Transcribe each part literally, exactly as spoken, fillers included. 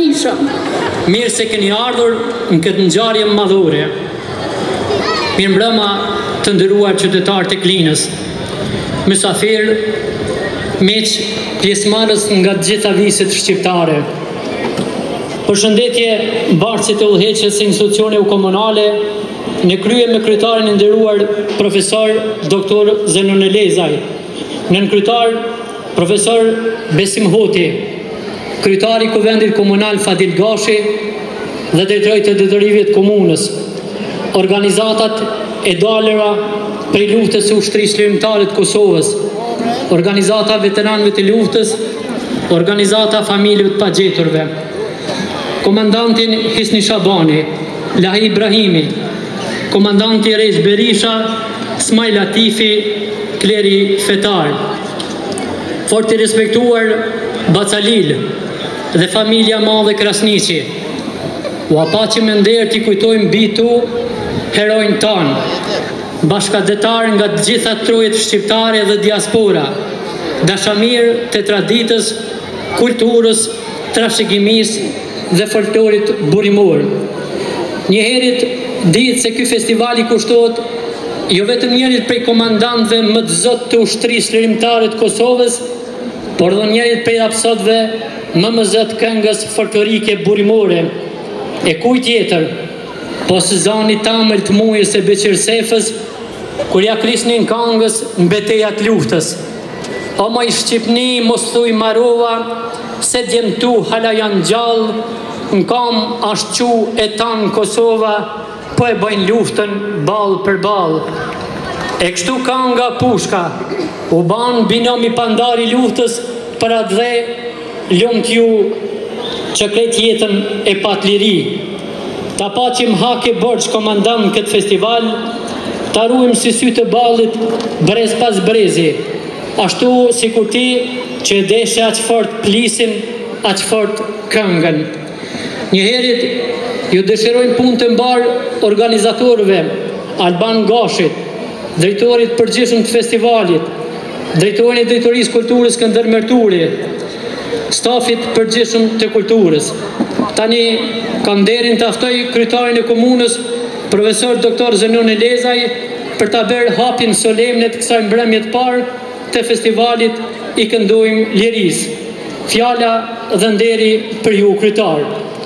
Berisha. Mirë se keni ardhur në këtë ngjarje madhore. Mirë mbrëma të nderuar qytetarë të Klinës, mysafir, miq, pjesëmarrës nga të gjitha viset shqiptare. Përshëndetje mbartësit e udhëheqjes së institucione komunale, në krye me kryetarin e nderuar profesor doktor Zenon Elezaj, nën kryetar profesor Besim Hoti, kryetari i Kuvendit Komunal Fadil Gashi dhe drejtori të drejtorive të komunës, organizatat e dalëra prej luftës së ushtrisë lirimtare të Kosovës, organizata veteranëve të luftës, organizata familjeve të pagjeturve, komandantin Hisni Shabani, Lahi Ibrahimi, komandanti Rez Berisha, Smaj Latifi, Kleri Fetar, fort i respektuar Bacalil dhe familja madhe Krasniqi. U apaqim me nderë t'i kujtojmë bitu herojnë tanë, bashkëdetar nga të gjitha trojet shqiptare dhe diaspora, dashamir të traditës, kulturës, trashëgimisë dhe folklorit burimor. Njëherit ditë se ky festivali kushtohet jo vetëm njerit prej komandantëve më të zotë të ushtrisë lirimtare të Kosovës, por dhe njerit prej apsotëve më më zotë këngës folklorike burimore. E kuj tjetër, po së zani tamël të mujës e Beqersefës, kur ja krisnin këngës në betejat luftës. O moj Shqipni, mos thuj marova, se djemtu hala janë gjallë, në kam ashtë qu e tanë Kosova, po e bëjnë luftën balë për balë. E kështu kënga pushka, u banë binomi pandari luftës për atë dhe lëmë t'ju që kretë jetën e pat liri. Ta paqim hake borç komandant këtë festival, ta ruim si sy të ballit brez pas brezi, ashtu si kur ti që deshe aq fort plisin, aq fort këngën. Njëherit ju dëshirojmë punë të mbarë organizatorëve, Alban Gashit, drejtorit përgjithshëm të festivalit, drejtorin e drejtorisë kulturës Skënder Merturi, stafit përgjithshëm të kulturës. Tani kam nderin të aftoj kryetarin e komunës, profesor doktor Zenon Elezaj, për ta bërë hapjen solemne të kësaj mbrëmje të parë të festivalit I këndojmë lirisë. Fjala dhe nderi për ju kryetar.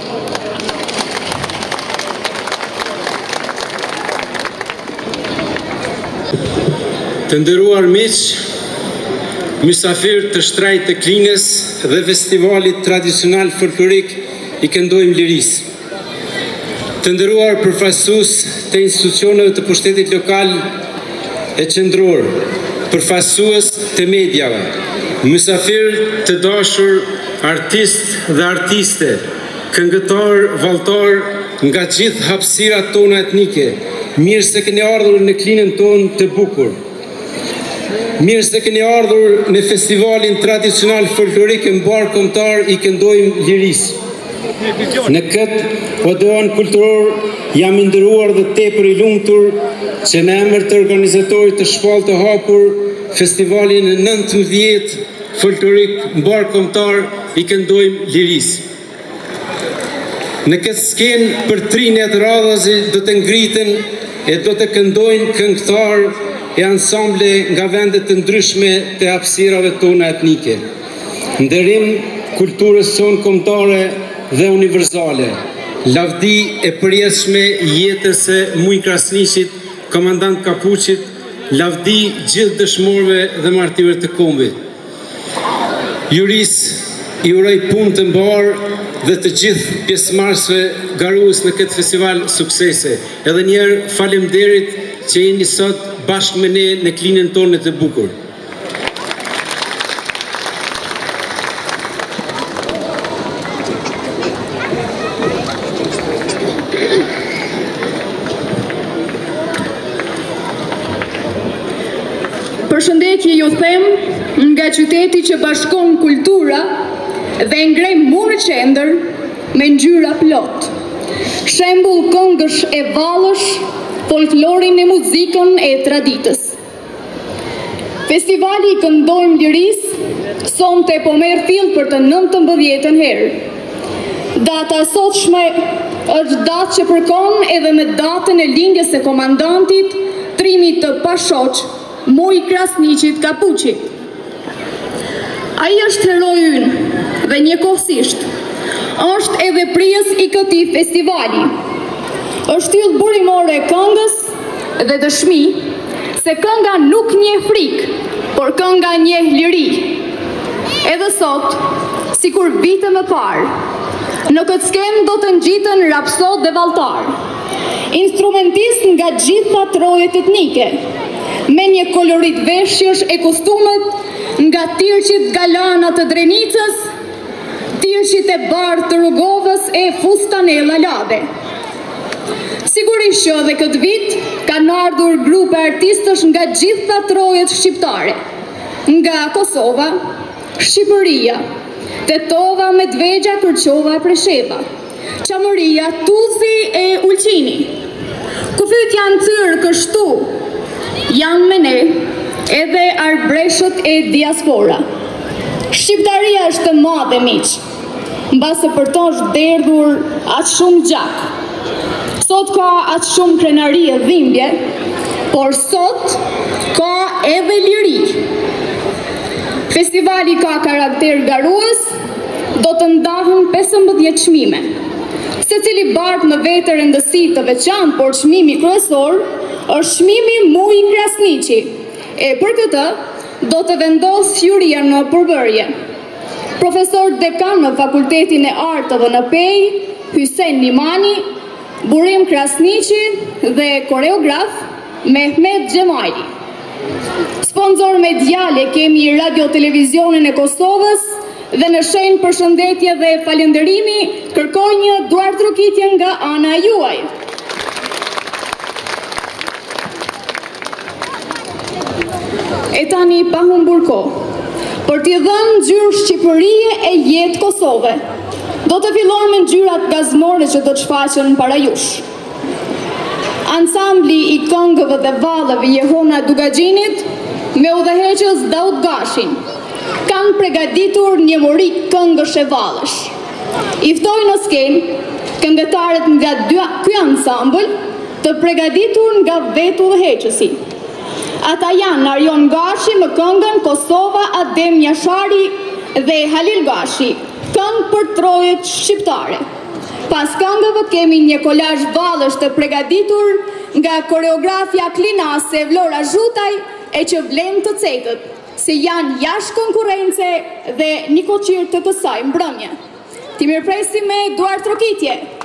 Të nderuar miq, mysafir të shtrajt të Klinës dhe festivalit tradicional folklorik I këndojmë lirisë. Të nderuar përfaqësues të institucioneve të pushtetit lokal e qendror, përfaqësues të mediave, mysafir të dashur, artist dhe artiste, këngëtar, valltar nga gjithë hapësirat tona etnike, mirë se keni ardhur në Klinën tonë të bukur. Mirë se keni ardhur në festivalin tradicional folklorik e mbar kombëtar I këndojmë lirisë. Në këtë odeon kulturor jam I nderuar dhe tepër I lumtur që në emër të organizatorit të shpallë të hapur festivalin e nëntëmbëdhjetë folklorik mbar kombëtar I këndojmë lirisë. Në këtë skenë për trinjet radhazi do të ngriten e do të këndojnë këngëtar e ansamble nga vendet të ndryshme të hapësirave tona etnike. Nderim kulturës sonë kombëtare dhe universale, lavdi e përjetshme jetës së Muj Krasniqit, komandant Kapuqit, lavdi gjithë dëshmorëve dhe martirëve të kombit. Juris I uroj punë të mbarë dhe të gjithë pjesëmarrësve garues në këtë festival suksese. Edhe njerë faleminderit që jeni sot bashkë me ne në Klinën tonë të bukur. Përshëndetje ju them nga qyteti që bashkon kultura dhe ngrej mu në qendër me ngjyra plot. Shembull këngësh e vallësh, folklorin e muzikën e traditës. Festivali I këndojmë lirisë sonte po merr fill për të nëntëmbëdhjetën herë. Data e sotshme është datë që përkon edhe me datën e lindjes së komandantit Trimit të Pashoq, Muj Krasniqit Kapuqi. Ai është heroi ynë dhe njëkohësisht është edhe prijes i këtij festivali. Është yll burimore e këngës dhe dëshmi se kënga nuk njeh frikë, por kënga njeh liri. Edhe sot, sikur vite më parë, në këtë skenë do të ngjiten rapsod dhe valltar, instrumentist nga gjitha trojet etnike, me një kolorit veshjesh e kostumet nga Tirqit Galana të Drenicës, Tirqit e Bardh të Rrugovës e Fustanella Labe. Sigurisht që edhe këtë vit kanë ardhur grupe artistësh nga gjitha trojet shqiptare, nga Kosova, Shqipëria, Tetova, Medvegja, Kërqova, Presheva, Qamëria, Tuzi e Ulqini. Kufyt janë cyrë kështu, janë me ne edhe arbreshët e diaspora. Shqiptaria është e madhe miq, mbase për to është derdhur atë shumë gjak. Sot ka atë shumë krenari e dhimbje, por sot ka edhe liri. Festivali ka karakter garues, do të ndahen pesëmbëdhjetë çmime. Secili bart në vetë rëndësi të veçantë, por çmimi kryesor është çmimi Muj Krasniqi. E për këtë do të vendos juria në përbërje. Profesor dekan në Fakultetin e Artëve në Pej, Hysen Nimani, Burim Krasniqi dhe koreograf Mehmet Xhemali. Sponsor mediale kemi Radio Televizionin e Kosovës dhe në shenjë përshëndetje dhe falënderimi kërkoj një duartrokitje nga ana juaj. E tani pa humbur kohë, për t'i dhënë ngjyrë Shqipërie e jetë Kosove, do të fillojmë me ngjyrat gazmore që do të shfaqen para jush. Ansambli i këngëve dhe vallëve Jehona Dugaxhinit me udhëheqës Daud Gashin kanë përgatitur një murik këngësh e vallësh. I ftoj në skenë këngëtarët nga ky ansambël të përgatitur nga vetë udhëheqësi. Ata janë Arjon Gashi me këngën Kosova Adem Jashari dhe Halil Gashi, këngë për trojet shqiptare. Pas këngëve kemi një kolazh vallësh të përgatitur nga koreografja klinase Vlora Zhutaj e që vlen të cekët, se janë jashtë konkurrence dhe një koqir të kësaj mbrëmje. Ti mirëpresim me duartrokitje.